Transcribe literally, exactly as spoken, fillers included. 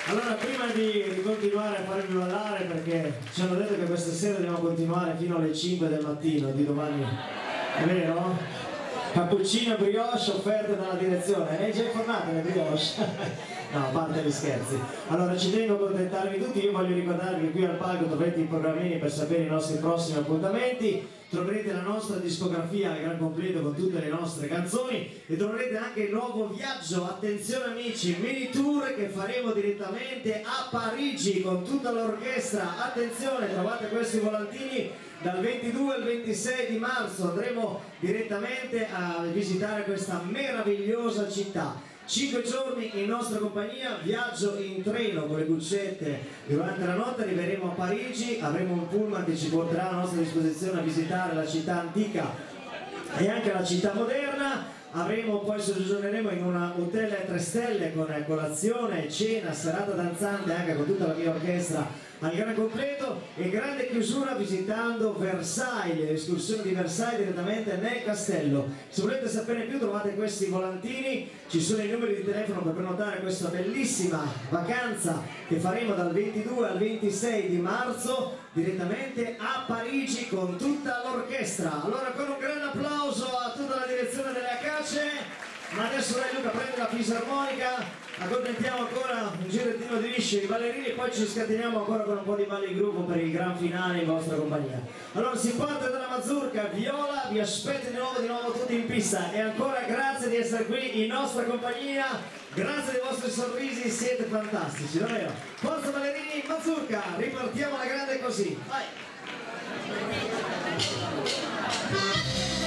Allora, prima di, di continuare a farvi ballare, perché ci hanno detto che questa sera dobbiamo continuare fino alle cinque del mattino di domani, è vero? Cappuccino e brioche offerte dalla direzione, hai già informato le brioche? No, a parte gli scherzi. Allora, ci tengo a accontentarvi tutti. Io voglio ricordarvi che qui al palco troverete i programmini per sapere i nostri prossimi appuntamenti, troverete la nostra discografia al gran completo con tutte le nostre canzoni e troverete anche il nuovo viaggio, attenzione amici, mini tour che faremo direttamente a Parigi con tutta l'orchestra. Attenzione, trovate questi volantini. Dal ventidue al ventisei di marzo andremo direttamente a visitare questa meravigliosa città. Cinque giorni in nostra compagnia, viaggio in treno con le cuccette. Durante la notte arriveremo a Parigi, avremo un pullman che ci porterà a nostra disposizione a visitare la città antica e anche la città moderna. Avremo, poi soggiorneremo in un hotel a tre stelle con colazione, cena, serata danzante anche con tutta la mia orchestra al gran completo e grande chiusura visitando Versailles, l'escursione di Versailles direttamente nel castello. Se volete sapere più trovate questi volantini, ci sono i numeri di telefono per prenotare questa bellissima vacanza che faremo dal ventidue al ventisei di marzo direttamente a Parigi con tutta l'orchestra. Allora, con un grande applauso a tutta la direzione delle Acace. Ma adesso dai Luca, prende la fisarmonica, accontentiamo ancora un girettino di lisce, i ballerini e poi ci scateniamo ancora con un po' di balli di gruppo per il gran finale in vostra compagnia. Allora si parte dalla mazurka, Viola, vi aspetto di nuovo, di nuovo tutti in pista e ancora grazie di essere qui in nostra compagnia, grazie dei vostri sorrisi, siete fantastici, davvero. Forza ballerini, mazurka, ripartiamo alla grande così, vai!